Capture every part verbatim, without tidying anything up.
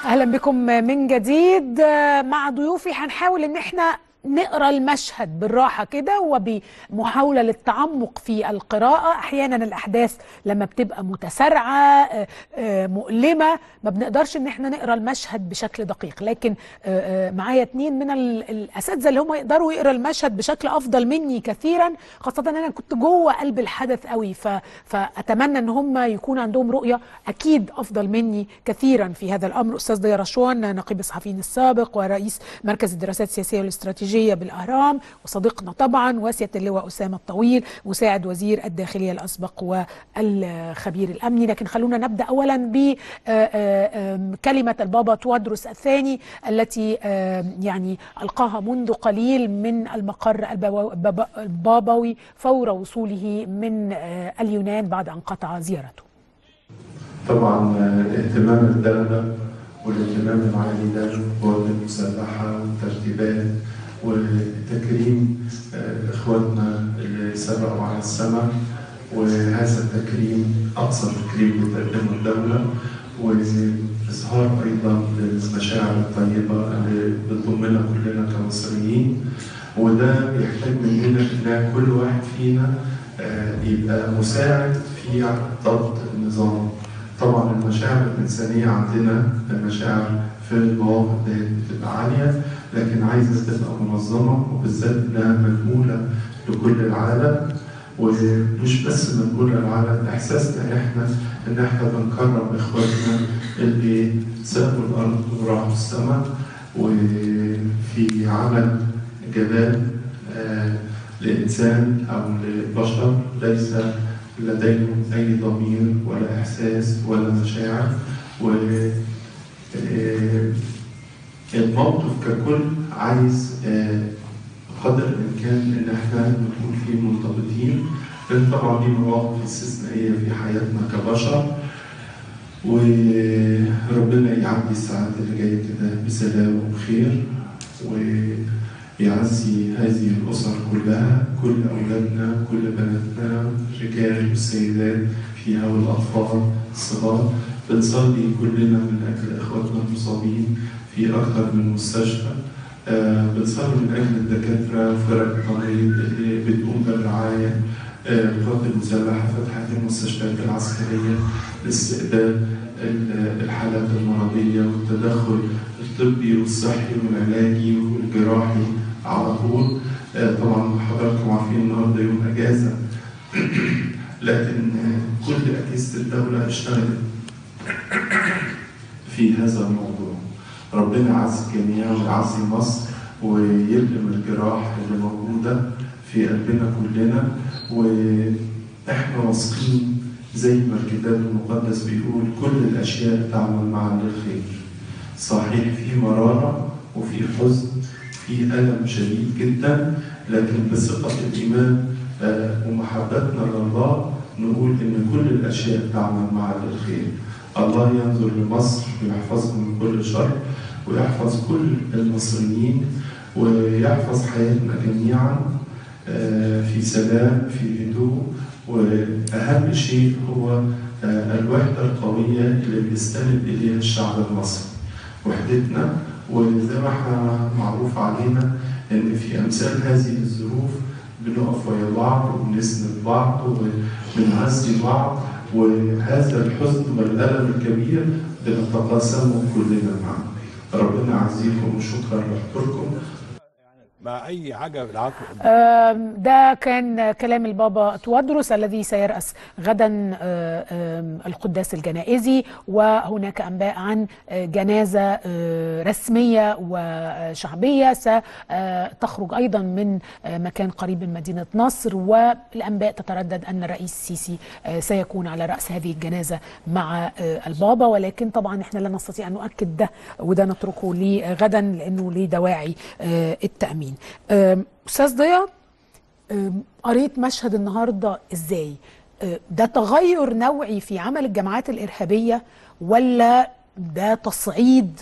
اهلا بكم من جديد مع ضيوفي. هنحاول ان احنا نقرا المشهد بالراحه كده وبمحاوله للتعمق في القراءه. احيانا الاحداث لما بتبقى متسارعه مؤلمه ما بنقدرش ان احنا نقرا المشهد بشكل دقيق، لكن معايا اتنين من الاساتذه اللي هم يقدروا يقرا المشهد بشكل افضل مني كثيرا، خاصه ان انا كنت جوه قلب الحدث قوي، فاتمنى ان هم يكون عندهم رؤيه اكيد افضل مني كثيرا في هذا الامر. استاذ ضياء رشوان نقيب الصحفيين السابق ورئيس مركز الدراسات السياسيه والاستراتيجيه بالأهرام، وصديقنا طبعا وسيادة اللواء أسامة الطويل مساعد وزير الداخلية الأسبق والخبير الأمني. لكن خلونا نبدأ أولا بكلمة البابا توادرس الثاني التي يعني ألقاها منذ قليل من المقر البابوي فور وصوله من اليونان بعد أن قطع زيارته. طبعا اهتمام الدولة والاهتمام العالي ده هو بالمسلحة والترتيبات وتكريم اخواتنا اللي سبقوا على السماء، وهذا التكريم اقصى تكريم بتقدمه الدوله، واظهار ايضا للمشاعر الطيبه اللي بتضمنا كلنا كمصريين. وده بيحتاج مننا ان كل واحد فينا يبقى مساعد في ضبط النظام. طبعا المشاعر الانسانيه عندنا مشاعر في المواقف دي بتبقى عاليه، لكن عايزه تبقى منظمه، وبالذات انها مجموله لكل العالم، ومش بس مجموله للعالم. احساسنا احنا ان احنا بنكرم اخواتنا اللي سابوا الارض وراحوا السماء، وفي عمل جبال آه لانسان او لبشر ليس لديهم اي ضمير ولا احساس ولا مشاعر. و الموقف ككل عايز قدر الامكان ان احنا نكون فيه منضبطين، لان طبعا دي مواقف استثنائيه في حياتنا كبشر، وربنا يعدي الساعات اللي جايه كده بسلام وبخير، ويعزي هذه الاسر كلها، كل اولادنا كل بناتنا الرجال والسيدات فيها والاطفال الصغار. بنصلي كلنا من اجل اخواتنا المصابين في اكثر من مستشفى. آه بنصلي من اجل الدكاتره وفرق التمريض اللي بتقوم بالرعايه. القوات آه المسلحه فتحت المستشفيات العسكريه لاستقبال الحالات المرضيه والتدخل الطبي والصحي والعلاجي والجراحي على طول. آه طبعا حضراتكم عارفين النهارده يوم اجازه لكن آه كل اجهزه الدوله اشتغلت في هذا الموضوع. ربنا يعزي الجميع ويعزي مصر ويلم الجراح اللي موجوده في قلبنا كلنا، واحنا واثقين زي ما الكتاب المقدس بيقول كل الاشياء تعمل معا للخير. صحيح في مراره وفي حزن في الم شديد جدا، لكن بثقه الايمان ومحبتنا لله نقول ان كل الاشياء تعمل معا للخير. الله ينظر لمصر ويحفظها من كل شر، ويحفظ كل المصريين، ويحفظ حياتنا جميعا في سلام في هدوء. واهم شيء هو الوحده القويه اللي بيستند اليها الشعب المصري، وحدتنا. وزي ما احنا معروف علينا ان في امثال هذه الظروف بنقف ويا بعض وبنسند بعض وبنعزي بعض، وهذا الحزن والألم الكبير بنتقاسمه كلنا معا. ربنا يعزيكم وشكرا لحضوركم. مع اي حاجه بالعكس. ده كان كلام البابا توادرس الذي سيرأس غدا القداس الجنائزي، وهناك انباء عن جنازه رسميه وشعبيه ستخرج ايضا من مكان قريب من مدينه نصر، والانباء تتردد ان الرئيس السيسي سيكون على راس هذه الجنازه مع البابا، ولكن طبعا احنا لا نستطيع ان نؤكد ده، وده نتركه لغدا لانه ليه دواعي التأمين. أستاذ ضياء، قريت مشهد النهارده ازاي؟ ده تغير نوعي في عمل الجماعات الإرهابية ولا ده تصعيد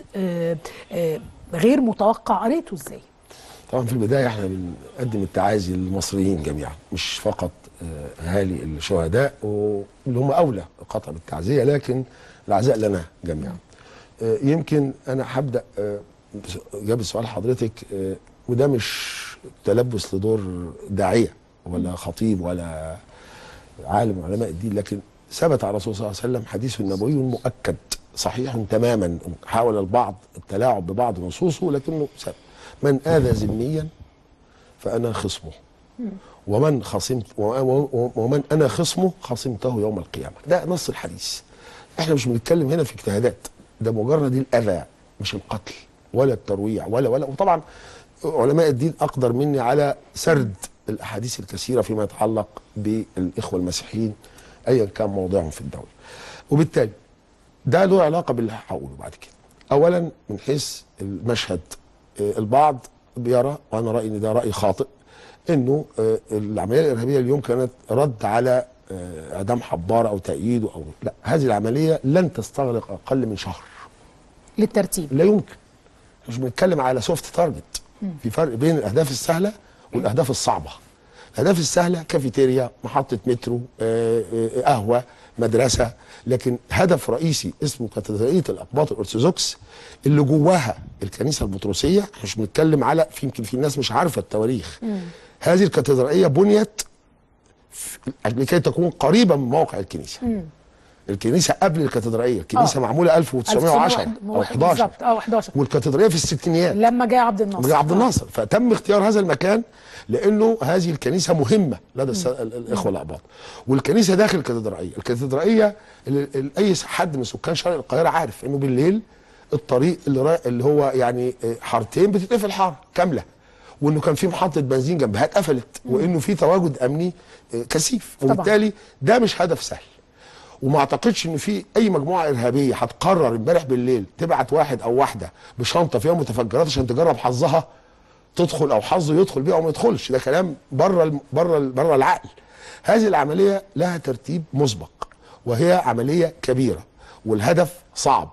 غير متوقع؟ قريته ازاي؟ طبعا في البداية احنا بنقدم التعازي للمصريين جميعا، مش فقط اهالي الشهداء واللي هم اولى قطع بالتعزية، لكن العزاء لنا جميعا. يمكن انا هبدا اجابه سؤال حضرتك، وده مش تلبس لدور داعيه ولا خطيب ولا عالم من علماء الدين، لكن ثبت على الرسول صلى الله عليه وسلم حديث نبوي مؤكد صحيح تماما، حاول البعض التلاعب ببعض نصوصه لكنه ثبت: من آذى ذميا فأنا خصمه، ومن خصمت ومن أنا خصمه خصمته يوم القيامة. ده نص الحديث. احنا مش بنتكلم هنا في اجتهادات، ده مجرد الأذى مش القتل ولا الترويع ولا ولا وطبعا علماء الدين أقدر مني على سرد الأحاديث الكثيرة فيما يتعلق بالإخوة المسيحيين أيا كان موضعهم في الدولة. وبالتالي ده له علاقة باللي هقوله بعد كده. أولا من حيث المشهد، البعض بيرى، وأنا رأيي إن ده رأي خاطئ، إنه العملية الإرهابية اليوم كانت رد على إعدام حبار أو تأييده أو لا، هذه العملية لن تستغرق أقل من شهر للترتيب. لا يمكن. مش بنتكلم على سوفت تارجت، في فرق بين الأهداف السهلة والأهداف الصعبة. الأهداف السهلة كافيتيريا، محطة مترو، قهوة، مدرسة، لكن هدف رئيسي اسمه كاتدرائية الأقباط الأرثوذكس اللي جواها الكنيسة البطرسية. مش بنتكلم على، في يمكن في ناس مش عارفة التواريخ. مم. هذه الكاتدرائية بنيت لكي تكون قريبة من موقع الكنيسة. مم. الكنيسة قبل الكاتدرائية، الكنيسة أوه. معمولة ألف وتسعمائة وعشرة أو إحدى عشر أو إحدى عشر، والكاتدرائية في الستينيات لما جاء عبد الناصر. جاء عبد الناصر، فتم اختيار هذا المكان لأنه هذه الكنيسة مهمة لدى الإخوة الأقباط. والكنيسة داخل الكاتدرائية، الكاتدرائية اللي أي حد من سكان شرق القاهرة عارف إنه بالليل الطريق اللي, اللي هو يعني حارتين بتتقفل حارة كاملة، وإنه كان في محطة بنزين جنبها اتقفلت، وإنه في تواجد أمني كثيف، وبالتالي ده مش هدف سهل. وما اعتقدش ان في اي مجموعه ارهابيه هتقرر امبارح بالليل تبعت واحد او واحده بشنطه فيها متفجرات عشان تجرب حظها تدخل، او حظه يدخل بيها او ما يدخلش. ده كلام بره بره بره العقل. هذه العمليه لها ترتيب مسبق، وهي عمليه كبيره، والهدف صعب،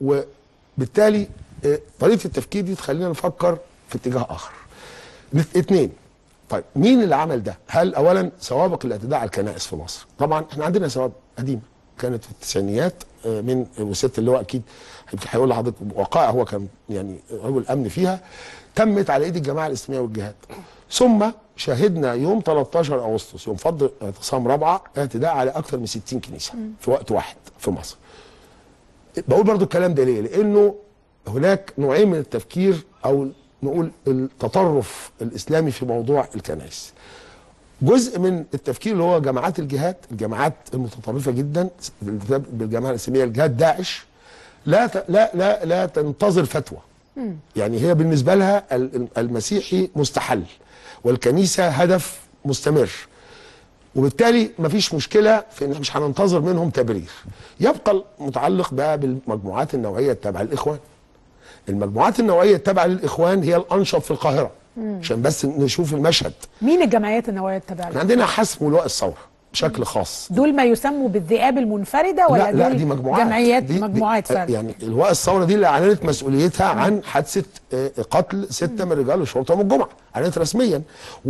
وبالتالي طريقه التفكير دي تخلينا نفكر في اتجاه اخر. اثنين، طيب مين اللي عمل ده؟ هل اولا سوابق الاعتداء على الكنائس في مصر؟ طبعا احنا عندنا سوابق قديمه كانت في التسعينيات من وست اللي هو اكيد هيقول لحضرتك وقائع، هو كان يعني رجل امن فيها، تمت على ايد الجماعه الاسلاميه والجهاد. ثم شهدنا يوم ثلاثة عشر أغسطس يوم فض اعتصام رابعه اعتداء على اكثر من ستين كنيسه في وقت واحد في مصر. بقول برضو الكلام ده ليه؟ لانه هناك نوعين من التفكير، او نقول التطرف الاسلامي في موضوع الكنائس. جزء من التفكير اللي هو جماعات الجهاد، الجماعات المتطرفه جدا بالجماعه الاسلاميه، الجهاد داعش، لا لا لا لا تنتظر فتوى. يعني هي بالنسبه لها المسيحي مستحل والكنيسه هدف مستمر، وبالتالي مفيش مشكله في ان مش هننتظر منهم تبرير. يبقى المتعلق بقى بالمجموعات النوعيه التابعه للاخوان. المجموعات النوعيه التابعه للاخوان هي الانشط في القاهره، عشان بس نشوف المشهد. مين الجمعيات النوعيه التابعه للاخوان؟ عندنا حسم ولواء الثوره بشكل خاص. دول ما يسموا بالذئاب المنفرده ولا لا لا دول دي مجموعات جمعيات دي مجموعات دي فعلا؟ يعني لواء الثوره دي اللي اعلنت مسؤوليتها عن حادثه قتل سته من رجال الشرطه يوم الجمعه، اعلنت رسميا،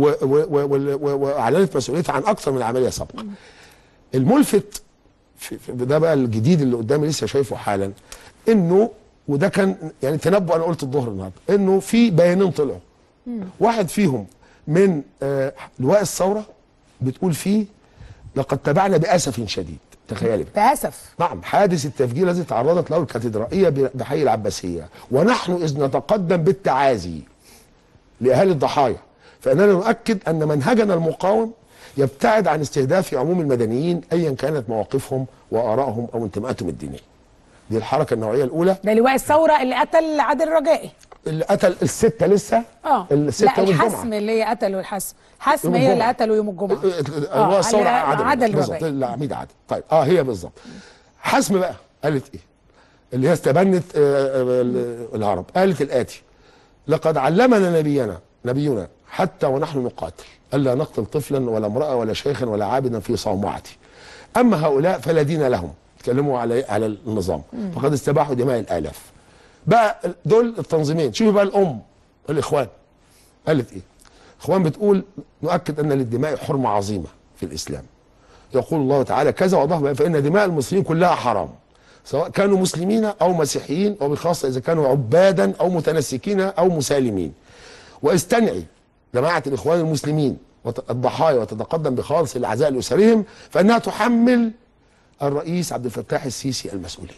واعلنت مسؤوليتها عن اكثر من عمليه سابقه. الملفت في ده بقى الجديد اللي قدامي لسه شايفه حالا، انه وده كان يعني تنبؤ، انا قلت الظهر النهارده انه في بيانين طلعوا. واحد فيهم من آه لواء الثوره بتقول فيه: لقد تابعنا باسف شديد. تخيلي باسف. نعم، حادث التفجير الذي تعرضت له الكاتدرائيه بحي العباسيه، ونحن اذ نتقدم بالتعازي لاهالي الضحايا، فاننا نؤكد ان منهجنا المقاوم يبتعد عن استهداف عموم المدنيين ايا كانت مواقفهم وارائهم او انتماءاتهم الدينيه. دي الحركه النوعيه الاولى. ده لواء الثوره اللي قتل عادل رجائي، اللي قتل السته لسه. اه السته لا والجمعه. الحسم اللي هي قتلوا الحسم، حسم هي اللي قتلوا يوم الجمعه. اه الثوره عادل, عادل بالظبط، العميد عادل. طيب اه هي بالظبط. حسم بقى قالت ايه؟ اللي هي استبنت آه العرب، قالت الاتي: لقد علمنا نبينا نبينا حتى ونحن نقاتل الا نقتل طفلا ولا امراه ولا شيخا ولا عابدا في صومعته، اما هؤلاء فلا دين لهم. اتكلموا على على النظام، فقد استباحوا دماء الالاف. بقى دول التنظيمين. شوفوا بقى الام الاخوان قالت ايه؟ الاخوان بتقول: نؤكد ان للدماء حرمه عظيمه في الاسلام، يقول الله تعالى كذا وضح: فان دماء المسلمين كلها حرام، سواء كانوا مسلمين او مسيحيين، وبخاصه اذا كانوا عبادا او متنسكين او مسالمين. واستنعي جماعه الاخوان المسلمين الضحايا وتتقدم بخالص العزاء لاسرهم، فانها تحمل الرئيس عبد الفتاح السيسي المسؤوليه.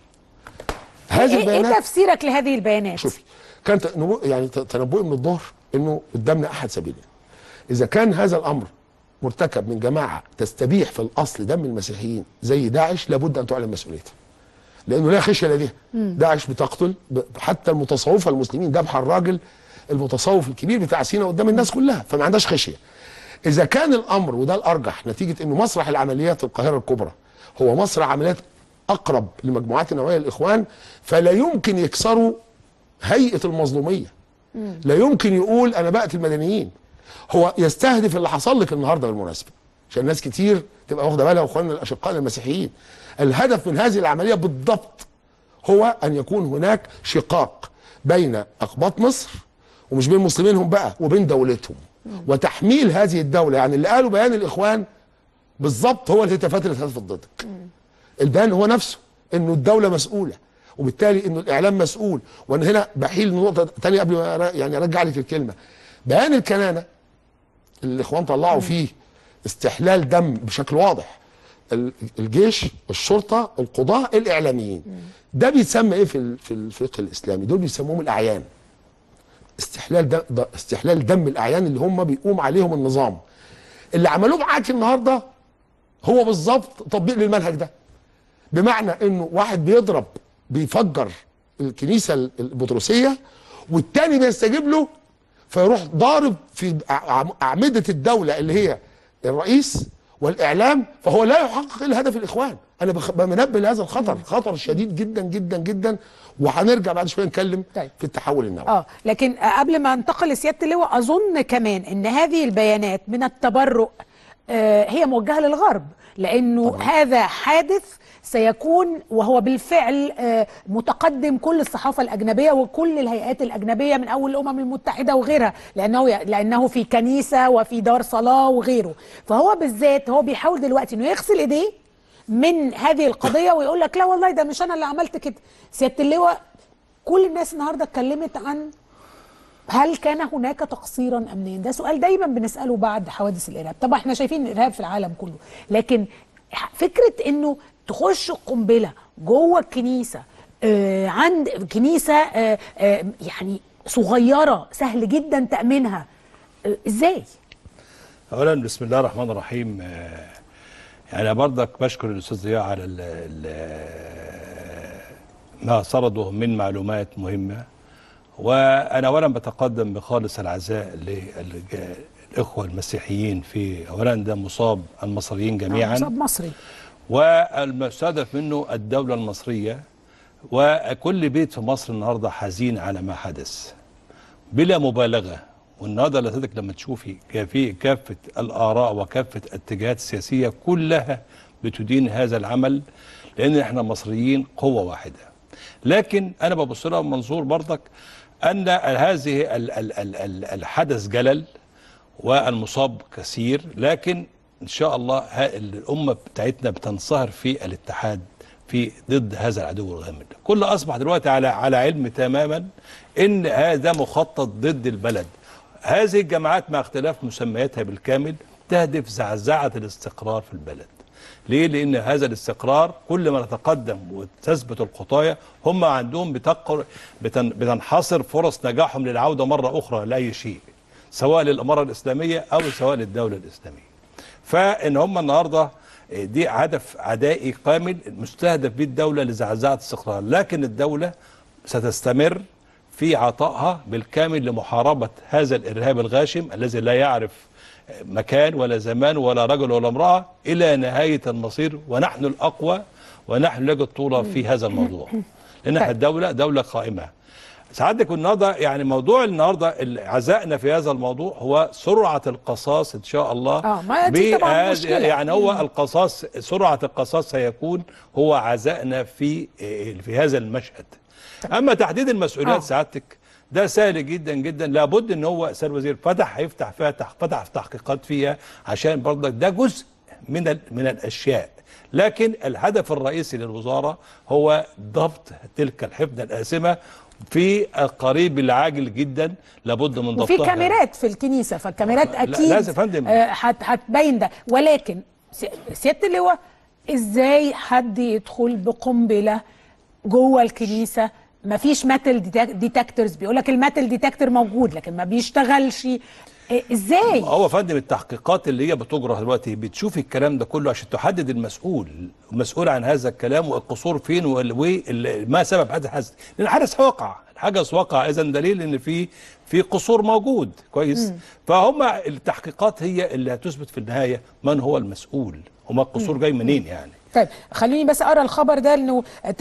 هذه البيانات ايه تفسيرك لهذه البيانات؟ شوفي، كان يعني تنبؤي من الظهر انه قدامنا احد سبيلين. اذا كان هذا الامر مرتكب من جماعه تستبيح في الاصل دم المسيحيين زي داعش، لابد ان تعلن مسؤوليتها. لانه لا خشيه لديها. داعش بتقتل حتى المتصوفه المسلمين، ذبح الراجل المتصوف الكبير بتاع سينا قدام الناس كلها، فما عندهاش خشيه. اذا كان الامر، وده الارجح نتيجه انه مسرح العمليات القاهره الكبرى هو مسرح عمليات اقرب لمجموعات النوويه الاخوان، فلا يمكن يكسروا هيئه المظلوميه. لا يمكن يقول انا بقتل المدنيين. هو يستهدف اللي حصل لك النهارده بالمناسبه، عشان ناس كتير تبقى واخده بالها، واخواننا الاشقاء المسيحيين. الهدف من هذه العمليه بالضبط هو ان يكون هناك شقاق بين اقباط مصر، ومش بين مسلمينهم بقى، وبين دولتهم، وتحميل هذه الدوله. يعني اللي قالوا بيان الاخوان بالضبط هو الهتافات اللي اتهتفت ضدك. البيان هو نفسه انه الدوله مسؤوله، وبالتالي انه الاعلام مسؤول. وانا هنا بحيل نقطه ثانيه قبل ما يعني ارجع لك الكلمه. بيان الكنانه اللي الاخوان طلعوا فيه استحلال دم بشكل واضح الجيش، الشرطه، القضاه، الاعلاميين، ده بيتسمى ايه في في الفقه الاسلامي؟ دول بيسموهم الاعيان. استحلال دم استحلال دم الاعيان اللي هم بيقوم عليهم النظام. اللي عملوه معاك النهارده هو بالظبط تطبيق للمنهج ده. بمعنى انه واحد بيضرب بيفجر الكنيسه البطرسيه، والتاني بيستجيب له فيروح ضارب في اعمده الدوله اللي هي الرئيس والاعلام، فهو لا يحقق الا هدف الاخوان. انا بنبه لهذا الخطر، خطر شديد جدا جدا جدا. وهنرجع بعد شويه نتكلم طيب في التحول النووي. اه لكن قبل ما انتقل لسياده اللواء، اظن كمان ان هذه البيانات من التبرؤ آه هي موجهه للغرب، لانه طبعا هذا حادث سيكون، وهو بالفعل آه متقدم كل الصحافه الاجنبيه وكل الهيئات الاجنبيه من اول الامم المتحده وغيرها، لانه لانه في كنيسه وفي دار صلاه وغيره. فهو بالذات هو بيحاول دلوقتي انه يغسل ايديه من هذه القضيه ويقول لك لا والله ده مش انا اللي عملت كده. سياده اللواء، كل الناس النهارده اتكلمت عن هل كان هناك تقصيرا امنيا؟ ده سؤال دايما بنساله بعد حوادث الارهاب. طبعا احنا شايفين الارهاب في العالم كله، لكن فكره انه تخش قنبله جوه الكنيسه، آه عند كنيسه آه آه يعني صغيره سهل جدا تامينها، آه ازاي؟ اولا بسم الله الرحمن الرحيم. آه يعني برضك بشكر الاستاذ ضياء على ال ال ما سرده من معلومات مهمه. وانا اولا بتقدم بخالص العزاء للاخوه المسيحيين في اولا ده مصاب المصريين جميعا، مصاب مصري، والمستهدف منه الدوله المصريه، وكل بيت في مصر النهارده حزين على ما حدث بلا مبالغه. والنهارده لذلك لما تشوفي في كافه الاراء وكافه الاتجاهات السياسيه كلها بتدين هذا العمل، لان احنا مصريين قوه واحده. لكن انا ببص لها من منظور برضك ان هذه الحدث جلل والمصاب كثير، لكن ان شاء الله الامه بتاعتنا بتنصهر في الاتحاد في ضد هذا العدو الغامض. كل اصبح دلوقتي على على علم تماما ان هذا مخطط ضد البلد. هذه الجماعات مع اختلاف مسمياتها بالكامل تهدف زعزعه الاستقرار في البلد. ليه؟ لأن هذا الاستقرار كل ما نتقدم وتثبت الخطايا هم عندهم بتقر بتن بتنحصر فرص نجاحهم للعودة مرة أخرى لأي شيء، سواء للإمارة الإسلامية أو سواء للدولة الإسلامية. فإن هم النهاردة دي هدف عدائي كامل مستهدف به الدولة لزعزعة الاستقرار، لكن الدولة ستستمر في عطائها بالكامل لمحاربة هذا الإرهاب الغاشم الذي لا يعرف مكان ولا زمان ولا رجل ولا امرأة إلى نهاية المصير، ونحن الأقوى ونحن لجد طولة في هذا الموضوع، لأن احنا الدولة دولة قائمة. سعادتك النهارده يعني موضوع النهارده عزائنا في هذا الموضوع هو سرعة القصاص إن شاء الله. اه ما دي طبعا مشكلة. يعني هو القصاص، سرعة القصاص سيكون هو عزائنا في في هذا المشهد. أما تحديد المسؤوليات سعادتك ده سهل جدا جدا، لابد ان هو سيد الوزير فتح هيفتح فيها فتح في تحقيقات فيها، عشان برضك ده جزء من من الاشياء لكن الهدف الرئيسي للوزاره هو ضبط تلك الحفنه الآثمة في القريب العاجل جدا، لابد من ضبطها. وفي كاميرات في الكنيسه، فالكاميرات اكيد لازم فندم هتبين ده. ولكن سياده اللواء، ازاي حد يدخل بقنبله جوه الكنيسه؟ مفيش ميتال ديتكتورز، بيقول لك الميتال ديتكتور موجود لكن ما بيشتغلش، ازاي؟ هو فندم التحقيقات اللي هي بتجرى دلوقتي بتشوف الكلام ده كله عشان تحدد المسؤول المسؤول عن هذا الكلام والقصور فين وما سبب هذا الحدث، لان الحدث وقع، الحدث وقع، اذا دليل ان في في قصور موجود كويس. مم. فهم التحقيقات هي اللي هتثبت في النهايه من هو المسؤول وما القصور جاي منين يعني. طيب خليني بس اقرا الخبر ده انه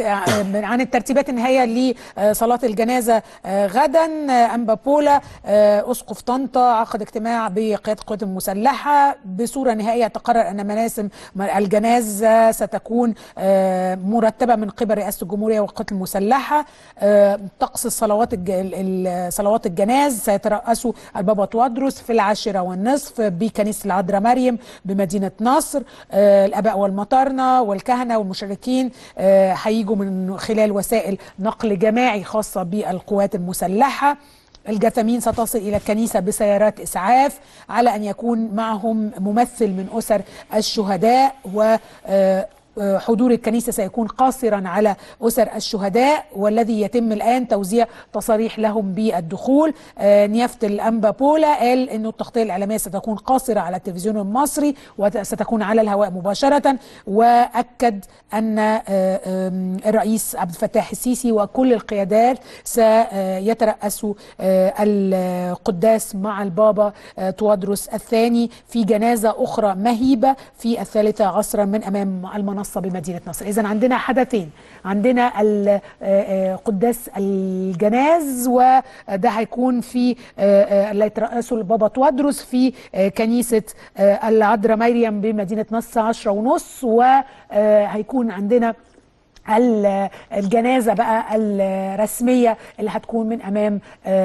عن الترتيبات النهائيه لصلاه الجنازه غدا. انبا بولا اسقف طنطا عقد اجتماع بقياده القوات المسلحه بصوره نهائيه، تقرر ان مراسم الجنازه ستكون مرتبه من قبل رئاسه الجمهوريه والقوات المسلحه. طقس الصلوات صلوات الجناز سيترأسه البابا توادرس في العاشره والنصف بكنيسه العذراء مريم بمدينه نصر. الاباء والمطارنه والكهنة والمشاركين هيجوا من خلال وسائل نقل جماعي خاصة بالقوات المسلحة. الجثامين ستصل إلى الكنيسة بسيارات إسعاف، على أن يكون معهم ممثل من أسر الشهداء، و حضور الكنيسة سيكون قاصرا على أسر الشهداء، والذي يتم الآن توزيع تصاريح لهم بالدخول. آه نيافة الأنبا بولا قال أنه التغطية الإعلامية ستكون قاصرة على التلفزيون المصري وستكون على الهواء مباشرة، وأكد أن آه آه الرئيس عبد الفتاح السيسي وكل القيادات سيترأسوا آه القداس مع البابا آه توادرس الثاني في جنازة أخرى مهيبة في الثالثة عصرا من أمام المنصة بمدينة نصر. إذن عندنا حدثين، عندنا قداس الجناز وده هيكون في اللي يترأسه البابا توادرس في كنيسة العذراء مريم بمدينة نصر عشرة ونص، وهيكون عندنا الجنازة بقى الرسمية اللي هتكون من أمام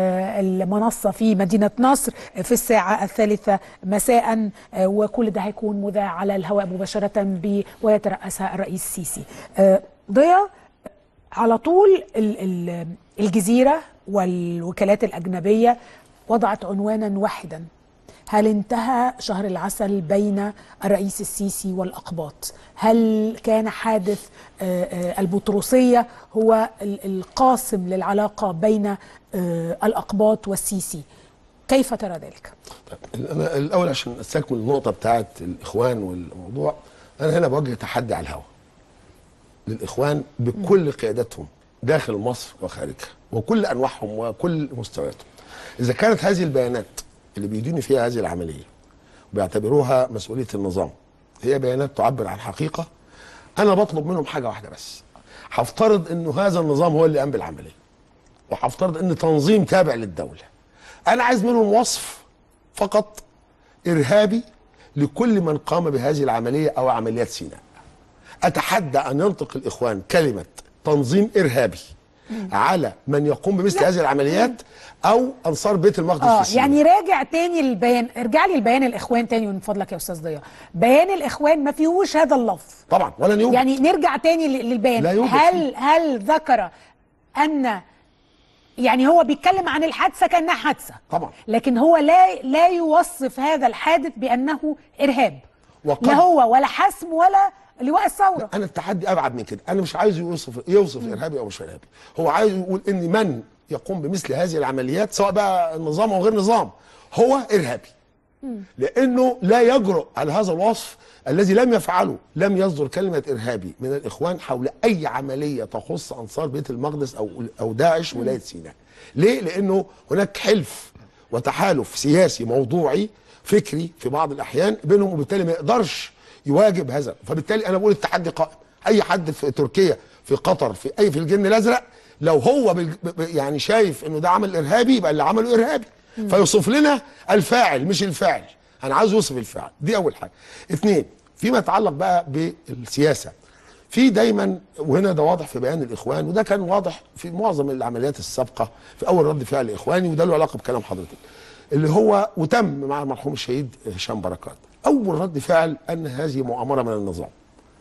المنصة في مدينة نصر في الساعة الثالثة مساء، وكل ده هيكون مذاع على الهواء مباشرة ويترأسها الرئيس السيسي. ضياء، على طول الجزيرة والوكالات الأجنبية وضعت عنوانا واحدا: هل انتهى شهر العسل بين الرئيس السيسي والأقباط؟ هل كان حادث البطرسية هو القاسم للعلاقة بين الأقباط والسيسي؟ كيف ترى ذلك؟ أنا الأول عشان أستكمل النقطة بتاعت الإخوان والموضوع، أنا هنا بوجه تحدي على الهواء للإخوان بكل قياداتهم داخل مصر وخارجها وكل أنواعهم وكل مستوياتهم. إذا كانت هذه البيانات اللي بيدينوا فيها هذه العملية وبيعتبروها مسؤولية النظام هي بيانات تعبر عن حقيقة، أنا بطلب منهم حاجة واحدة بس: هفترض إنه هذا النظام هو اللي قام بالعملية، وهفترض إن تنظيم تابع للدولة. أنا عايز منهم وصف فقط إرهابي لكل من قام بهذه العملية أو عمليات سيناء. أتحدى أن ينطق الإخوان كلمة تنظيم إرهابي على من يقوم بمثل هذه العمليات او انصار بيت المقدس اه في سيناء. يعني راجع تاني البيان، ارجع لي البيان الاخوان تاني من فضلك يا استاذ ضياء. بيان الاخوان ما فيهوش هذا اللفظ طبعا، ولا يوجد. يعني نرجع تاني للبيان. لا يوجد. هل هل ذكر ان يعني هو بيتكلم عن الحادثه كانها حادثه طبعا، لكن هو لا لا يوصف هذا الحادث بانه ارهاب، لا هو ولا حسم ولا لواء الثوره. انا التحدي ابعد من كده، انا مش عايزه يوصف يوصف م. ارهابي او مش ارهابي، هو عايز يقول ان من يقوم بمثل هذه العمليات سواء بقى نظام او غير نظام هو ارهابي. م. لانه لا يجرؤ على هذا الوصف الذي لم يفعله، لم يصدر كلمه ارهابي من الاخوان حول اي عمليه تخص انصار بيت المقدس او او داعش ولايه سيناء. ليه؟ لانه هناك حلف وتحالف سياسي موضوعي فكري في بعض الاحيان بينهم، وبالتالي ما يقدرش يواجب هذا. فبالتالي انا بقول التحدي قائم. اي حد في تركيا في قطر في اي في الجن الازرق لو هو يعني شايف انه ده عمل ارهابي يبقى اللي عمله ارهابي، فيوصف لنا الفاعل مش الفاعل. انا عاوز يوصف الفاعل، دي اول حاجه. اثنين، فيما يتعلق بقى بالسياسه، في دايما، وهنا ده واضح في بيان الاخوان وده كان واضح في معظم العمليات السابقه في اول رد فعل اخواني، وده له علاقه بكلام حضرتك اللي هو وتم مع المرحوم الشهيد هشام بركات. اول رد فعل ان هذه مؤامره من النظام.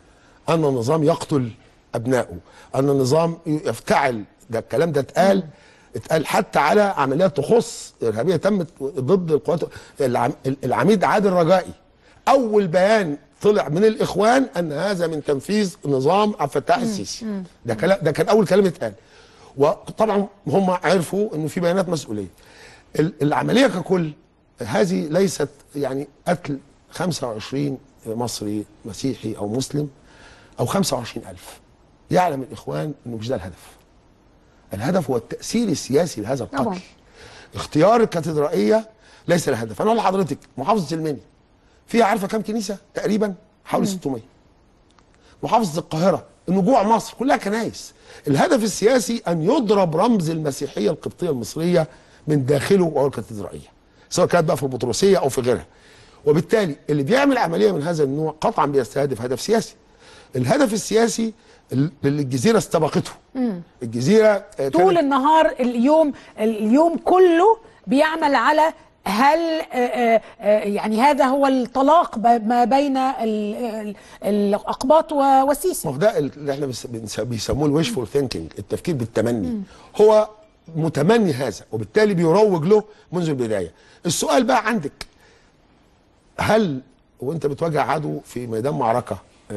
ان النظام يقتل ابنائه، ان النظام يفتعل، ده الكلام ده اتقال اتقال حتى على عمليات تخص ارهابيه تمت ضد القوات. العميد عادل رجائي اول بيان طلع من الاخوان ان هذا من تنفيذ نظام عبد الفتاح السيسي. ده كلام، ده كان اول كلام اتقال. وطبعا هم عرفوا انه في بيانات مسؤوليه. العمليه ككل هذه ليست يعني قتل خمسة وعشرين مصري مسيحي او مسلم او خمسة وعشرين ألف. يعلم الاخوان انه مش ده الهدف. الهدف هو التاثير السياسي لهذا القتل. طبعا. اختيار الكاتدرائيه ليس الهدف. انا اقول لحضرتك محافظه المنيا فيها عارفه كام كنيسه؟ تقريبا حوالي ستمية. محافظه القاهره نجوع مصر كلها كنايس. الهدف السياسي ان يضرب رمز المسيحيه القبطيه المصريه من داخله وهو الكاتدرائيه، سواء كانت بقى في البطرسيه او في غيرها. وبالتالي اللي بيعمل عمليه من هذا النوع قطعا بيستهدف هدف سياسي. الهدف السياسي اللي الجزيره استبقته. مم. الجزيره طول النهار اليوم اليوم كله بيعمل على هل آآ آآ يعني هذا هو الطلاق ما بين الاقباط والسيسي؟ ما هو ده اللي احنا بيسموه الويشفول ثينكينج، التفكير بالتمني. مم. هو متمني هذا وبالتالي بيروج له منذ البدايه. السؤال بقى عندك، هل وانت بتواجه عدو في ميدان معركه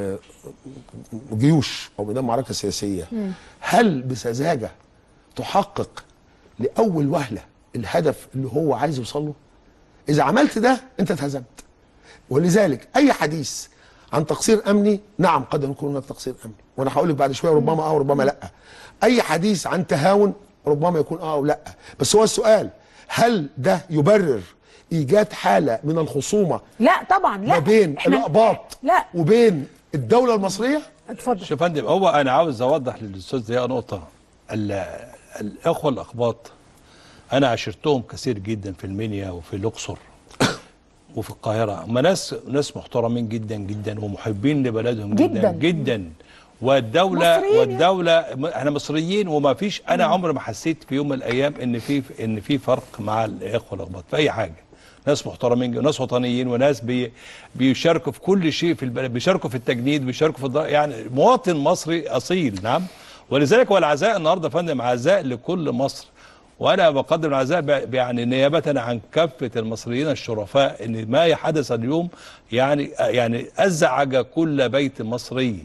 جيوش او ميدان معركه سياسيه، هل بسذاجه تحقق لاول وهله الهدف اللي هو عايز يوصل له؟ اذا عملت ده انت اتهزمت. ولذلك اي حديث عن تقصير امني، نعم قد يكون هناك تقصير امني، وانا هقول لك بعد شويه ربما اه وربما لا. اي حديث عن تهاون ربما يكون اه او لا، بس هو السؤال هل ده يبرر ايجاد حاله من الخصومه؟ لا طبعا لا، ما بين الاقباط لا وبين الدوله المصريه؟ اتفضل. شوف يا فندم، هو انا عاوز اوضح للاستاذ دي نقطه. الاخوه الاقباط انا عشرتهم كثير جدا في المنيا وفي الاقصر وفي القاهره، هم ناس ناس محترمين جدا جدا ومحبين لبلدهم جدا جدا, جداً. والدوله والدوله احنا مصريين وما فيش، انا عمري ما حسيت في يوم من الايام ان في ان في فرق مع الاخوه الاقباط في اي حاجه. ناس محترمين وناس وطنيين وناس بي بيشاركوا في كل شيء في البلد، بيشاركوا في التجنيد، بيشاركوا في الض... يعني مواطن مصري اصيل. نعم. ولذلك هو العزاء النهارده يا فندم عزاء لكل مصر، وانا بقدم العزاء يعني نيابه عن كافه المصريين الشرفاء ان ما حدث اليوم يعني يعني ازعج كل بيت مصري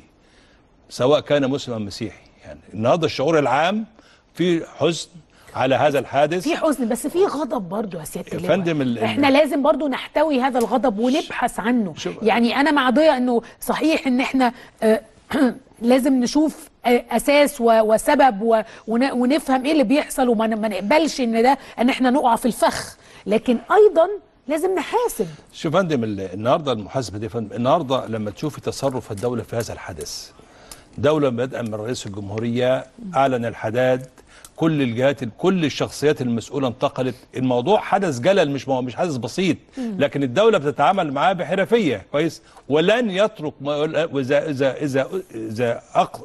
سواء كان مسلم مسيحي. يعني النهارده الشعور العام في حزن على هذا الحادث، في حزن بس في غضب برضه يا سياده اللواء. فندم احنا لازم برضه نحتوي هذا الغضب ونبحث عنه. يعني انا مع ضياء انه صحيح ان احنا آه لازم نشوف آه اساس وسبب ونفهم ايه اللي بيحصل وما نقبلش ان ده ان احنا نقع في الفخ، لكن ايضا لازم نحاسب. شوف يا فندم النهارده المحاسبه دي يا فندم، النهارده لما تشوفي تصرف الدوله في هذا الحدث، دولة بدءا من رئيس الجمهورية أعلن الحداد، كل الجهات كل الشخصيات المسؤولة انتقلت، الموضوع حدث جلل مش مش حدث بسيط، لكن الدولة بتتعامل معاه بحرفية كويس، ولن يترك إذا إذا إذا إذا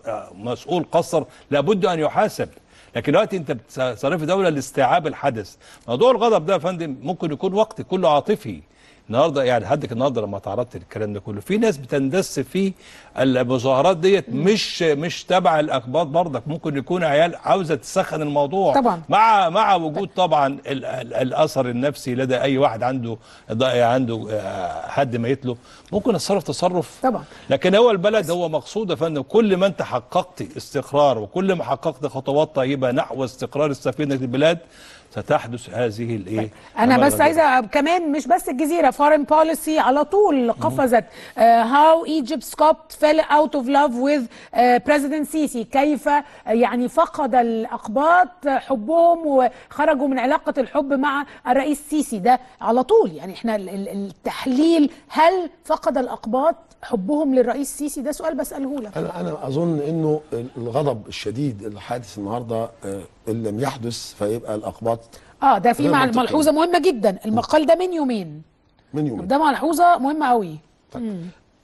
مسؤول قصر لابد أن يحاسب. لكن دلوقتي انت بتصرف دولة لاستيعاب الحدث. موضوع الغضب ده يا فندم ممكن يكون وقت كله عاطفي. النهارده يعني حدك النهارده لما تعرضت للكلام ده كله، في ناس بتندس في المظاهرات ديت مش مش تبع الاقباط برضك، ممكن يكون عيال عاوزه تسخن الموضوع طبعا مع مع وجود طبعا ال ال الاثر النفسي لدى اي واحد عنده عنده حد ميت له، ممكن يتصرف تصرف طبعا. لكن هو البلد هو مقصود يا فندم، كل ما انت حققت استقرار وكل ما حققت خطوات طيبه نحو استقرار السفينه البلاد ستحدث هذه الايه. انا بس عايزه كمان مش بس الجزيره، فورين بوليسي على طول قفزت هاو ايجيبت سكوبت فيل اوت اوف لاف وذ بريزيدنت سيسي، كيف يعني فقد الاقباط حبهم وخرجوا من علاقه الحب مع الرئيس سيسي. ده على طول يعني احنا التحليل، هل فقد الاقباط حبهم للرئيس سيسي؟ ده سؤال بساله لك. انا انا اظن انه الغضب الشديد اللي حادث النهارده ان لم يحدث فيبقى الاقباط اه ده في ملحوظه مهمه جدا، المقال ده من يومين من يومين ده ملحوظه مهمه قوي. طيب.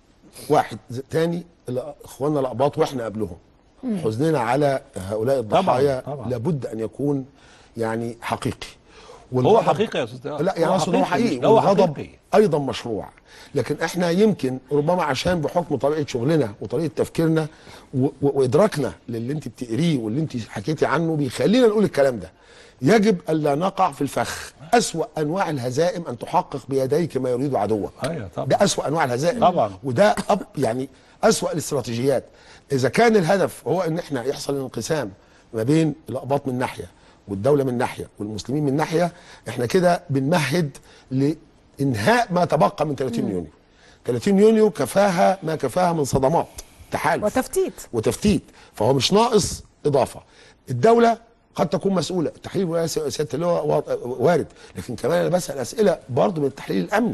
واحد تاني اخواننا الاقباط واحنا قبلهم حزننا على هؤلاء الضحايا لابد ان يكون يعني حقيقي، هو حقيقي يا استاذ. لا يعني اقصد هو حقيقي، هو والغضب حقيقي ايضا مشروع. لكن احنا يمكن ربما عشان بحكم طبيعه شغلنا وطريقه تفكيرنا وادراكنا للي انت بتقريه واللي انت حكيتي عنه بيخلينا نقول الكلام ده. يجب الا نقع في الفخ. اسوأ انواع الهزائم ان تحقق بيديك ما يريد عدوك. ايوه طبعا. ده اسوأ انواع الهزائم طبعا. وده أب يعني اسوأ الاستراتيجيات. اذا كان الهدف هو ان احنا يحصل انقسام ما بين الاقباط من ناحيه والدوله من ناحيه والمسلمين من ناحيه، احنا كده بنمهد لانهاء ما تبقى من ثلاثين يونيو. ثلاثين يونيو كفاها ما كفاها من صدمات تحالف وتفتيت وتفتيت، فهو مش ناقص اضافه. الدوله قد تكون مسؤوله، التحليل سياده اللواء وارد، لكن كمان انا بسال اسئله برضه من التحليل الامني،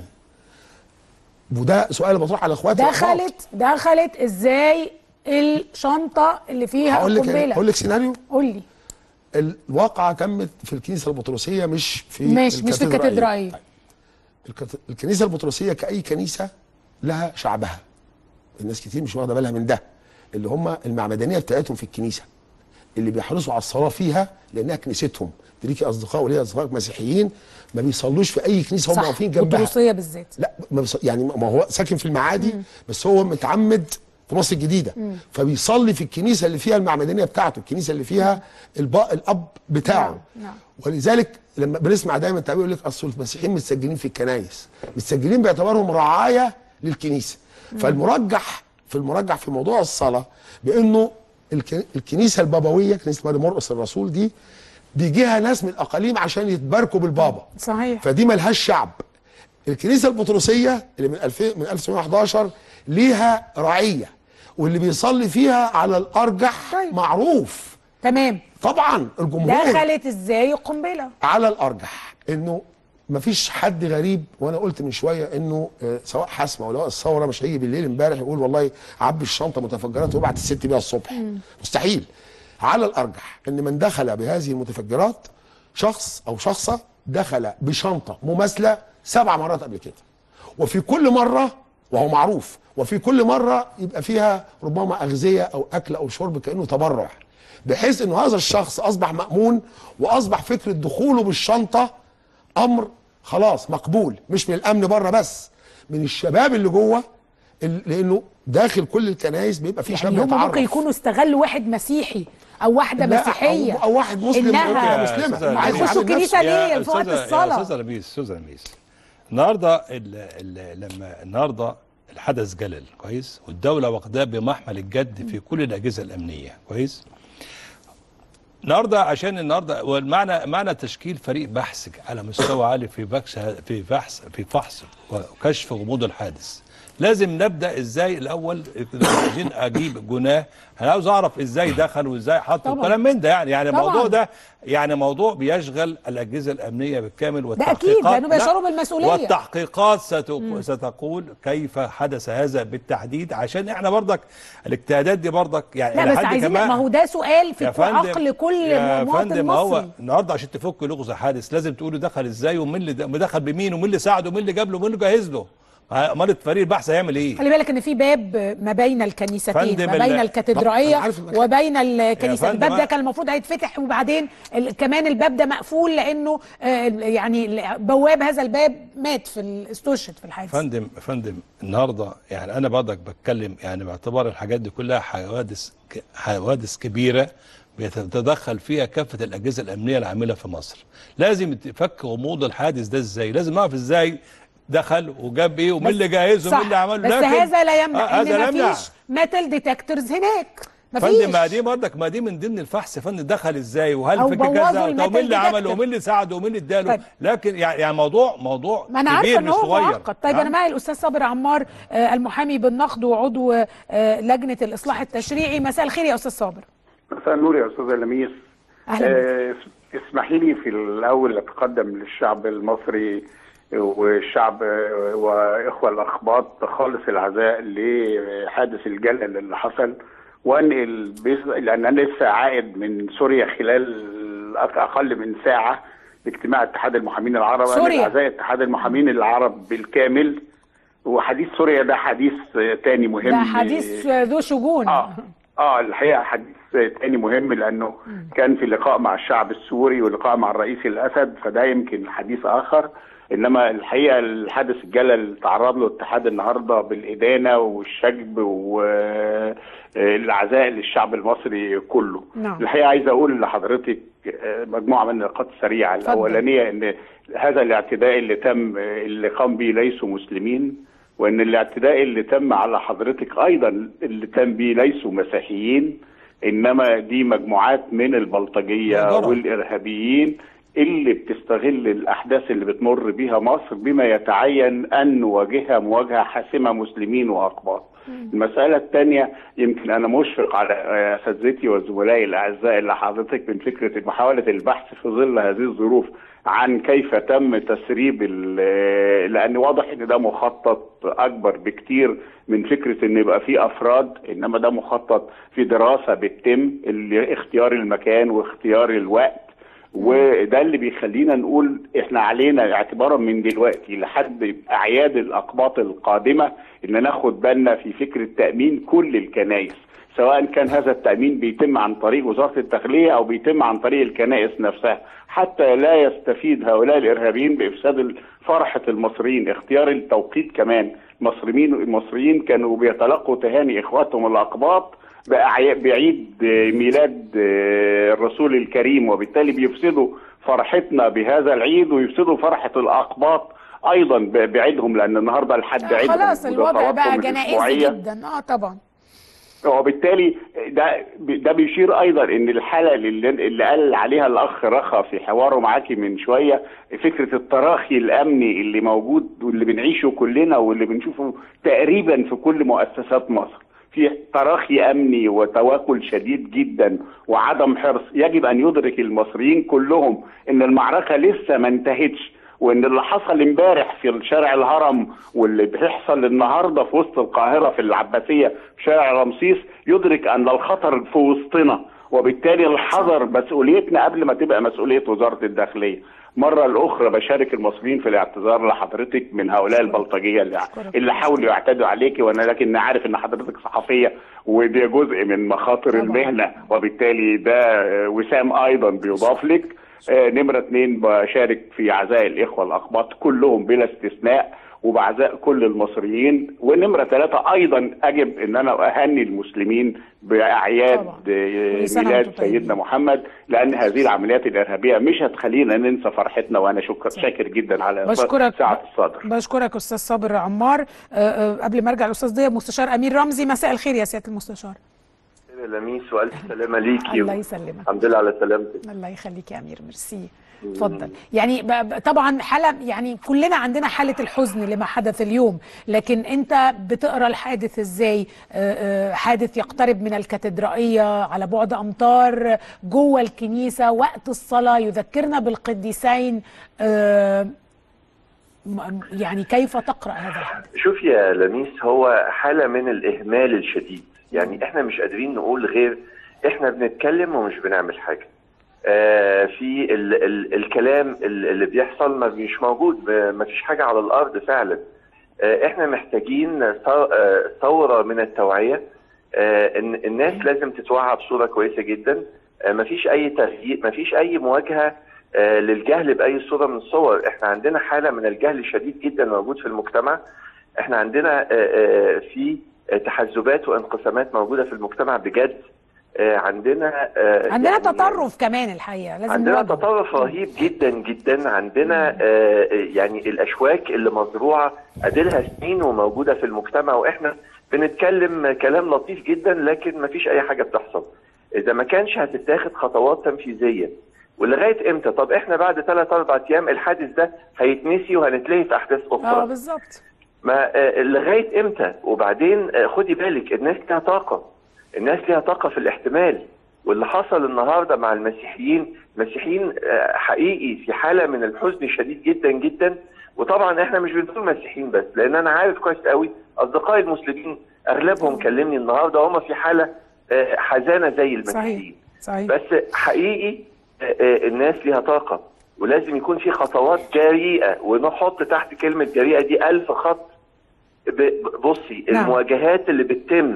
وده سؤال بطرح على اخواتي. دخلت دخلت ازاي الشنطه اللي فيها هقول لك قنبله؟ هقول لك سيناريو. قول لي. الواقعه تمت في الكنيسه البطرسيه مش في مش مش في الكاتدرائيه. الكنيسه البطرسيه كاي كنيسه لها شعبها. الناس كتير مش واخده بالها من ده، اللي هم المعمدانيه بتاعتهم في الكنيسه اللي بيحرصوا على الصلاه فيها لانها كنيستهم. ليكي اصدقاء وليا اصدقاء مسيحيين ما بيصلوش في اي كنيسه هم واقفين جنبها. البطرسيه بالذات. لا ما بيص... يعني ما هو ساكن في المعادي مم. بس هو متعمد في مصر الجديده مم. فبيصلي في الكنيسه اللي فيها المعمدانيه بتاعته، الكنيسه اللي فيها الب... الاب بتاعه. نعم. نعم. ولذلك لما بنسمع دايما تعبير يقول لك اصل المسيحيين متسجلين في الكنايس، متسجلين باعتبارهم رعايه للكنيسه. مم. فالمرجح في المرجح في موضوع الصلاه بانه الكنيسه البابويه، كنيسه ماري مرقس الرسول دي بيجيها ناس من الاقاليم عشان يتباركوا بالبابا. صحيح. فدي ملهاش شعب. الكنيسه البطرسيه اللي من ألفين من ألف وتسعمائة وأحد عشر ليها رعيه، واللي بيصلي فيها على الارجح طيب. معروف. تمام. طبعا الجمهور. دخلت ازاي القنبله؟ على الارجح انه مفيش حد غريب، وانا قلت من شويه انه سواء حسمه ولا الثوره مش هيجي بالليل امبارح يقول والله عبي الشنطه متفجرات وابعت الست بيها الصبح. مم. مستحيل. على الارجح ان من دخل بهذه المتفجرات شخص او شخصه دخل بشنطه مماثله سبع مرات قبل كده، وفي كل مره وهو معروف، وفي كل مره يبقى فيها ربما اغذيه او اكل او شرب كانه تبرع، بحيث انه هذا الشخص اصبح مامون، واصبح فكره دخوله بالشنطه امر خلاص مقبول، مش من الامن بره بس، من الشباب اللي جوه، لانه داخل كل الكنائس بيبقى في شباب يعني هم ممكن يكونوا استغلوا واحد مسيحي او واحده مسيحيه او, أو واحد مسلم انها مسلمه هيخشوا الكنيسه ليه في وقت الصلاه؟ يا استاذه لميس استاذه لميس النهارده ال ال لما النهارده الحدث جلل كويس، والدوله واخداه بمحمل الجد في كل الاجهزه الامنيه كويس. النهارده عشان النهارده والمعنى معنى تشكيل فريق بحث على مستوى عالي في بحث في بحث في فحص وكشف غموض الحادث. لازم نبدا ازاي الاول، عايزين اجيب جناه، انا عاوز اعرف ازاي دخل وازاي حط والكلام من ده، يعني يعني الموضوع ده يعني موضوع بيشغل الاجهزه الامنيه بالكامل، والتحقيقات ده اكيد لانه بيشعروا بالمسؤوليه، والتحقيقات ستق... ستقول كيف حدث هذا بالتحديد، عشان احنا برضك الاجتهادات دي برضك يعني لا بس عايزين، ما هو ده سؤال في عقل كل مواطن مصري. هو النهارده عشان تفك لغز حادث لازم تقولوا دخل ازاي ومين اللي دخل بمين ومين اللي ساعده ومين اللي جاب له ومين اللي جهز له. امال فريق البحث هيعمل ايه؟ خلي بالك ان في باب ما بين الكنيستين، ما بين الكاتدرائيه وبين الكنيسه، الباب ده كان المفروض هيتفتح، وبعدين كمان الباب ده مقفول لانه يعني بواب هذا الباب مات في الاستشهد في الحادث. فندم فندم النهارده يعني انا برضك بتكلم يعني باعتبار الحاجات دي كلها حوادث حوادث كبيره بيتدخل فيها كافه الاجهزه الامنيه العامله في مصر. لازم تفك غموض الحادث ده ازاي؟ لازم نعرف ازاي دخل وجاب ايه ومين اللي جهزه ومين اللي عمله. بس هذا لا يمنع آه ان مفيش ميتال ديتكتورز هناك. مفيش. فندم ما دي برضك ما دي من ضمن الفحص، فندم دخل ازاي وهل فكر كذا ومين اللي عمله ومين اللي ساعده ومين اللي اداله. طيب. لكن يعني يعني موضوع موضوع ما انا عارفه ان هو معقد. طيب انا معي الاستاذ صابر عمار آه المحامي بالنقد وعضو آه لجنه الاصلاح التشريعي. مساء الخير يا استاذ صابر. مساء النور يا استاذه لميس. اهلا آه اسمحي لي في الاول اتقدم للشعب المصري والشعب واخوه الاخباط خالص العزاء لحادث الجلل اللي حصل، وانقل لان انا لسه عائد من سوريا خلال اقل من ساعه باجتماع اتحاد المحامين العرب، سوريا عزاء اتحاد المحامين العرب بالكامل. وحديث سوريا ده حديث تاني مهم، ده حديث ذو شجون. اه اه الحقيقه حديث تاني مهم، لانه كان في لقاء مع الشعب السوري ولقاء مع الرئيس الاسد، فده يمكن حديث اخر. انما الحقيقه الحدث الجلل اللي تعرض له الاتحاد النهارده بالادانه والشجب والعزاء للشعب المصري كله. نعم. الحقيقه عايز اقول لحضرتك مجموعه من النقاط السريعه. الاولانيه ان هذا الاعتداء اللي تم اللي قام به ليسوا مسلمين، وان الاعتداء اللي تم على حضرتك ايضا اللي تم به ليسوا مسيحيين، انما دي مجموعات من البلطجيه والارهابيين اللي بتستغل الاحداث اللي بتمر بيها مصر بما يتعين ان نواجهها مواجهه حاسمه مسلمين واقباط. المساله الثانيه، يمكن انا مشفق على اساتذتي وزملائي الاعزاء اللي حضرتك من فكره محاوله البحث في ظل هذه الظروف عن كيف تم تسريب، لان واضح ان ده مخطط اكبر بكتير من فكره ان يبقى في افراد، انما ده مخطط في دراسه بتتم اختيار المكان واختيار الوقت. وده اللي بيخلينا نقول احنا علينا اعتبارا من دلوقتي لحد اعياد الاقباط القادمه ان ناخد بالنا في فكره تامين كل الكنائس، سواء كان هذا التامين بيتم عن طريق وزاره الداخليه او بيتم عن طريق الكنائس نفسها، حتى لا يستفيد هؤلاء الارهابيين بافساد فرحه المصريين. اختيار التوقيت كمان، المصريين المصريين كانوا بيتلقوا تهاني اخواتهم الاقباط بعيد ميلاد الرسول الكريم، وبالتالي بيفسدوا فرحتنا بهذا العيد ويفسدوا فرحة الأقباط أيضا بعيدهم، لأن النهاردة الحد عيد خلاص الوضع بقى جنائزي جدا. اه طبعا. وبالتالي ده ده بيشير ايضا ان الحاله اللي, اللي قال عليها الاخ رخا في حواره معاكي من شويه، فكره التراخي الامني اللي موجود واللي بنعيشه كلنا واللي بنشوفه تقريبا في كل مؤسسات مصر، في تراخي امني وتواكل شديد جدا وعدم حرص. يجب ان يدرك المصريين كلهم ان المعركه لسه ما انتهتش، وان اللي حصل امبارح في شارع الهرم واللي بيحصل النهارده في وسط القاهره في العباسيه في شارع رمسيس يدرك ان الخطر في وسطنا، وبالتالي الحذر مسؤوليتنا قبل ما تبقى مسؤوليه وزاره الداخليه. مرة الأخرى بشارك المصريين في الاعتذار لحضرتك من هؤلاء البلطجية اللي, اللي حاولوا يعتدوا عليكي، وأنا لكن عارف إن حضرتك صحفية ودي جزء من مخاطر المهنة، وبالتالي ده وسام أيضا بيضاف لك. آه نمرة اثنين، بشارك في عزاء الإخوة الأقباط كلهم بلا استثناء وبعزاء كل المصريين. ونمرة ثلاثة أيضا أجب أن أنا أهني المسلمين بأعياد ميلاد سيدنا محمد، لأن هذه العمليات الإرهابية مش هتخلينا ننسى فرحتنا. وأنا شكر شاكر جدا على بشكرك سعة الصدر. بشكرك أستاذ صابر عمار. أه أه قبل ما أرجع الأستاذ ضياء، مستشار أمير رمزي، مساء الخير يا سيادة المستشار. لميس والف سلامه ليكي. الله يسلمك. الحمد لله على سلامتك. الله يخليك يا امير، ميرسي. اتفضل. يعني طبعا حاله، يعني كلنا عندنا حاله الحزن لما حدث اليوم، لكن انت بتقرا الحادث ازاي؟ حادث يقترب من الكاتدرائيه على بعد امتار، جوه الكنيسه وقت الصلاه، يذكرنا بالقديسين. يعني كيف تقرا هذا الحادث؟ شوف يا لميس، هو حاله من الاهمال الشديد. يعني احنا مش قادرين نقول غير احنا بنتكلم ومش بنعمل حاجه. آه في ال ال الكلام اللي بيحصل ما مش موجود، ما فيش حاجه على الارض فعلا. آه احنا محتاجين ثوره من التوعيه. آه ان الناس لازم تتوعى بصوره كويسه جدا. آه ما فيش اي تغيير، ما فيش اي مواجهه آه للجهل باي صوره من الصور. احنا عندنا حاله من الجهل شديد جدا موجود في المجتمع. احنا عندنا آه آه في تحزبات وانقسامات موجوده في المجتمع بجد. آه عندنا آه عندنا يعني تطرف كمان الحقيقه، لازم عندنا نواجهه. تطرف رهيب جدا جدا. عندنا آه يعني الاشواك اللي مزروعه اديلها سنين وموجوده في المجتمع، واحنا بنتكلم كلام لطيف جدا لكن ما فيش اي حاجه بتحصل. اذا ما كانش هتتاخد خطوات تنفيذيه. ولغايه امتى؟ طب احنا بعد ثلاث اربع ايام الحادث ده هيتنسي وهنتلهي في احداث اخرى. اه بالظبط. ما لغايه امتى؟ وبعدين خدي بالك، الناس لها طاقه، الناس لها طاقه في الاحتمال. واللي حصل النهارده مع المسيحيين، المسيحيين حقيقي في حاله من الحزن شديد جدا جدا. وطبعا احنا مش بنقول مسيحيين بس، لان انا عارف كويس قوي اصدقائي المسلمين اغلبهم كلمني النهارده هم في حاله حزانه زي المسيحيين. صحيح. بس حقيقي الناس لها طاقه، ولازم يكون في خطوات جريئه، ونحط تحت كلمه جريئه دي ألف خط. بصي، نعم. المواجهات اللي بتتم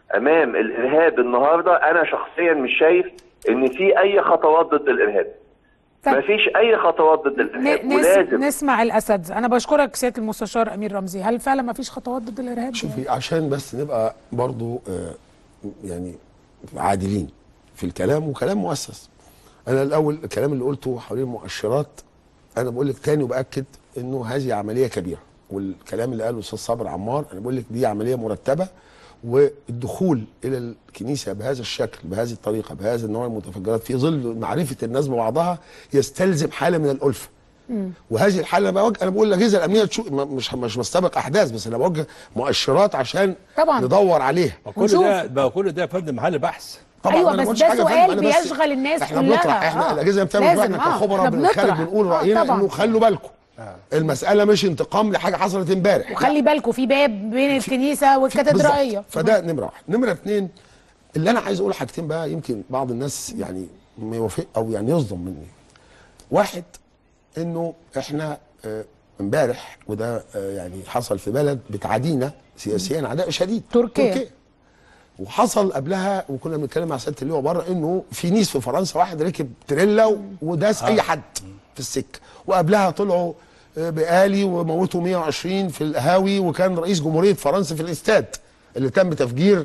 امام الارهاب النهارده انا شخصيا مش شايف ان في اي خطوات ضد الارهاب. ما فيش اي خطوات ضد الارهاب نس ولازم نسمع الاسد. انا بشكرك سياده المستشار امير رمزي. هل فعلا ما فيش خطوات ضد الارهاب؟ شوفي يعني؟ عشان بس نبقى برضو آه يعني عادلين في الكلام وكلام مؤسس. انا الاول الكلام اللي قلته حوالين المؤشرات انا بقول لك تاني وباكد انه هذه عمليه كبيره، والكلام اللي قاله الاستاذ صابر عمار انا بقول لك دي عمليه مرتبه، والدخول الى الكنيسه بهذا الشكل بهذه الطريقه بهذا النوع من المتفجرات في ظل معرفه الناس ببعضها يستلزم حاله من الالفه. مم. وهذه الحاله انا انا بقول الاجهزه الامنيه تشوف مش مش بستبق احداث، بس انا بوجه مؤشرات عشان طبعا ندور عليها. كل ده بقى كل ده يا فندم محل بحث. طبعا ايوه بس ده سؤال بيشغل الناس احنا كلها. بنطرح احنا آه. الاجهزه بتعمل احنا كخبراء بنتكلم بنقول راينا آه انه خلوا بالكم آه. المساله مش انتقام لحاجه حصلت امبارح، وخلي بالكم في باب بين الكنيسه والكاتدرائيه. فده نمره واحد. نمره اثنين اللي انا عايز اقول حاجتين بقى يمكن بعض الناس يعني ما يوافق او يعني يصدم مني. واحد انه احنا امبارح آه وده آه يعني حصل في بلد بتعادينا سياسيا عداء شديد، تركيا. تركيا. وحصل قبلها وكنا بنتكلم مع سياده اللواء بره انه في نيس في فرنسا واحد ركب تريلا وداس آه. اي حد في السكه، وقبلها طلعوا بآلي وموتوا مئة وعشرين في القهاوي، وكان رئيس جمهوريه فرنسا في الاستاد اللي تم تفجير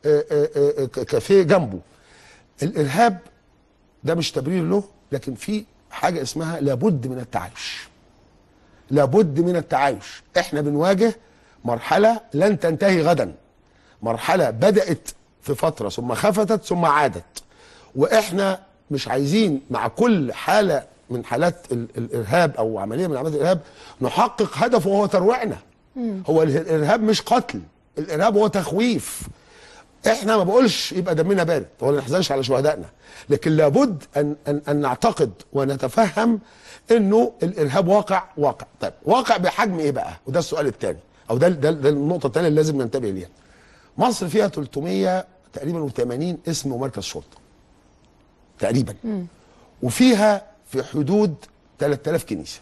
كافيه جنبه. الارهاب ده مش تبرير له، لكن في حاجه اسمها لابد من التعايش. لابد من التعايش. احنا بنواجه مرحله لن تنتهي غدا، مرحله بدات في فتره ثم خفتت ثم عادت، واحنا مش عايزين مع كل حاله من حالات الارهاب او عمليه من عمليات الارهاب نحقق هدفه وهو ترويعنا. هو الارهاب مش قتل، الارهاب هو تخويف. احنا ما بقولش يبقى دمنا بارد ولا نحزنش على شهدائنا، لكن لابد ان ان, أن نعتقد ونتفهم انه الارهاب واقع واقع. طيب واقع بحجم ايه بقى؟ وده السؤال الثاني او ده ده, ده النقطه الثانيه اللي لازم ننتبه ليها. مصر فيها ثلاثمئة تقريبا وثمانين اسم ومركز شرطه تقريبا، م. وفيها في حدود ثلاثة آلاف كنيسه،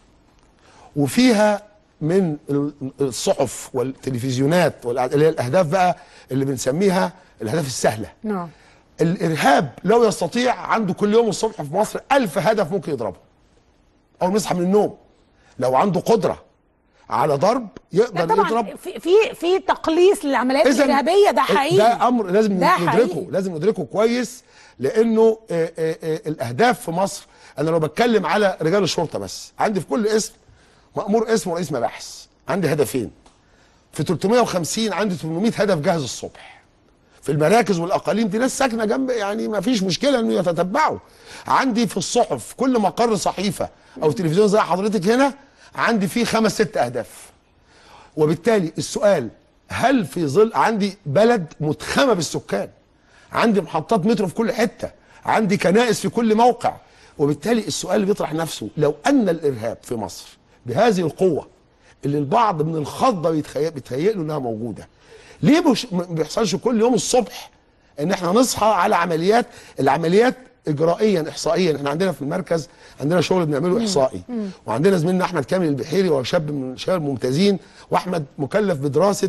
وفيها من الصحف والتلفزيونات اللي هي الاهداف بقى اللي بنسميها الاهداف السهله. نعم. الارهاب لو يستطيع عنده كل يوم الصبح في مصر ألف هدف ممكن يضربه اول ما يصحى من النوم. لو عنده قدره على ضرب يقدر طبعا يضرب. في في في تقليص للعمليات الارهابيه، ده حقيقي. ده امر لازم ندركه حقيقي. لازم ندركه كويس، لانه آآ آآ الاهداف في مصر، انا لو بتكلم على رجال الشرطه بس عندي في كل اسم مأمور اسم ورئيس مباحث، عندي هدفين. في ثلاثمئة وخمسين عندي ثمانمئة هدف جاهز الصبح. في المراكز والاقاليم دي ناس ساكنه جنب، يعني ما فيش مشكله انه يتتبعوا. عندي في الصحف كل مقر صحيفه او تلفزيون زي حضرتك هنا عندي فيه خمس ست اهداف. وبالتالي السؤال، هل في ظل عندي بلد متخمه بالسكان، عندي محطات مترو في كل حته، عندي كنائس في كل موقع، وبالتالي السؤال اللي بيطرح نفسه لو ان الارهاب في مصر بهذه القوه اللي البعض من الخضه بيتهيأ له انها موجوده، ليه ما بيحصلش كل يوم الصبح ان احنا نصحى على عمليات العمليات اجرائيا احصائيا؟ احنا عندنا في المركز عندنا شغل بنعمله احصائي، وعندنا زميلنا احمد كامل البحيري وهو شاب من الشباب الممتازين، واحمد مكلف بدراسه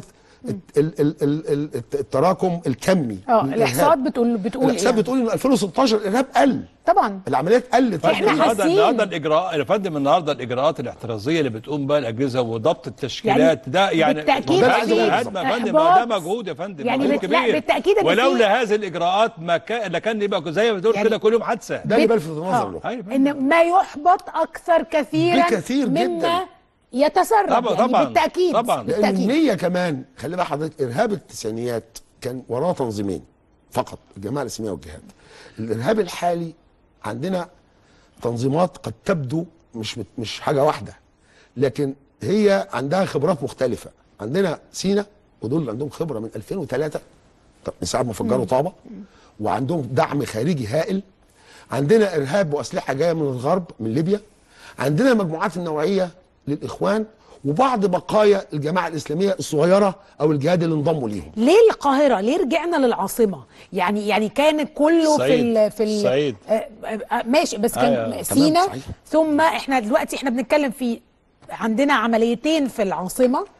التراكم الكمي. اه الاحصاءات بتقول بتقول الاحصاءات إيه؟ بتقول ان ألفين وستاشر الارهاب قل طبعا، العمليات قلت. احنا حاسين النهارده الاجراء يا فندم النهارده الاجراءات الاحترازيه اللي بتقوم بها الاجهزه وضبط التشكيلات يعني ده يعني بالتاكيد ده فندم ده مجهود يا فندم، يعني مجهود بت... كبير. لا بالتاكيد ولولا هذه الاجراءات ما كان لكان يبقى زي ما بتقول يعني كده كل يوم حادثه. ده اللي بيلفت النظر له ان ما يحبط اكثر كثيرا بكثير مما جدا يتسرب. طبعا يعني طبعا بالتاكيد طبعا لان النيه كمان. خلي بقى حضرتك، ارهاب التسعينيات كان وراه تنظيمين فقط، الجماعه الاسلاميه والجهاد. الارهاب الحالي عندنا تنظيمات قد تبدو مش مش حاجه واحده، لكن هي عندها خبرات مختلفه. عندنا سينا ودول اللي عندهم خبره من ألفين وثلاثة من ساعه ما فجروا طابه، وعندهم دعم خارجي هائل. عندنا ارهاب واسلحه جايه من الغرب من ليبيا. عندنا مجموعات النوعيه للاخوان وبعض بقايا الجماعه الاسلاميه الصغيره او الجهاد اللي انضموا ليهم. ليه القاهره؟ ليه رجعنا للعاصمه؟ يعني يعني كان كله في ال في الصعيد آه آه ماشي، بس كان آه سينا، ثم احنا دلوقتي احنا بنتكلم في عندنا عمليتين في العاصمه،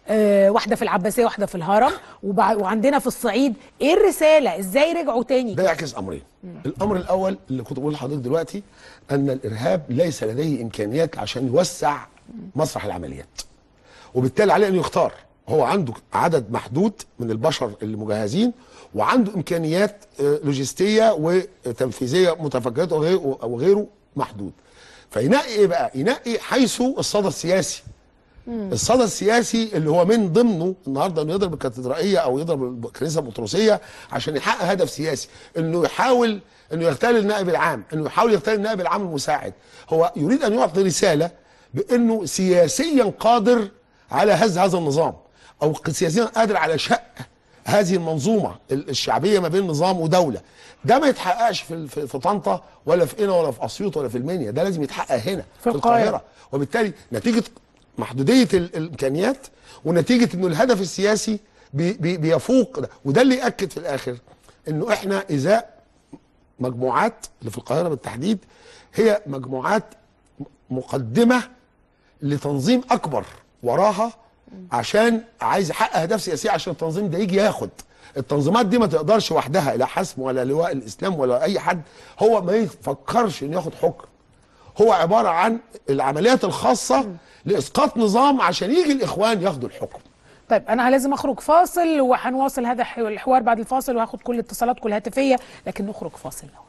آه واحده في العباسيه واحده في الهرم، وبع... وعندنا في الصعيد. ايه الرساله؟ ازاي رجعوا تاني؟ ده يعكس امرين. الامر الاول اللي كنت بقول لحضرتك دلوقتي، ان الارهاب ليس لديه امكانيات عشان يوسع مسرح العمليات، وبالتالي عليه ان يختار. هو عنده عدد محدود من البشر اللي وعنده امكانيات لوجستيه وتنفيذيه متفجرات وغيره وغيره محدود. فينقي ايه بقى؟ ينقي حيث الصدى السياسي. مم. الصدى السياسي اللي هو من ضمنه النهارده انه يضرب الكاتدرائيه او يضرب الكنيسه البطرسيه عشان يحقق هدف سياسي، انه يحاول انه يغتال النائب العام، انه يحاول يغتال النائب العام المساعد. هو يريد ان يعطي رساله بانه سياسيا قادر على هز هذا النظام، او سياسيا قادر على شق هذه المنظومه الشعبيه ما بين نظام ودوله. ده ما يتحققش في في طنطا ولا في قنا ولا في اسيوط ولا في المنيا، ده لازم يتحقق هنا في, في القاهره. وبالتالي نتيجه محدوديه الامكانيات ونتيجه انه الهدف السياسي بي بي بيفوق ده، وده اللي ياكد في الاخر انه احنا ازاء مجموعات اللي في القاهره بالتحديد هي مجموعات مقدمه لتنظيم اكبر وراها، عشان عايز يحقق اهداف سياسيه، عشان التنظيم ده يجي ياخد. التنظيمات دي ما تقدرش وحدها، لا حسم ولا لواء الاسلام ولا اي حد، هو ما يفكرش انه ياخد حكم. هو عباره عن العمليات الخاصه لاسقاط نظام عشان يجي الاخوان ياخدوا الحكم. طيب انا لازم اخرج فاصل، وهنواصل هذا الحوار بعد الفاصل، وهاخد كل اتصالاتكم الهاتفيه، لكن نخرج فاصل.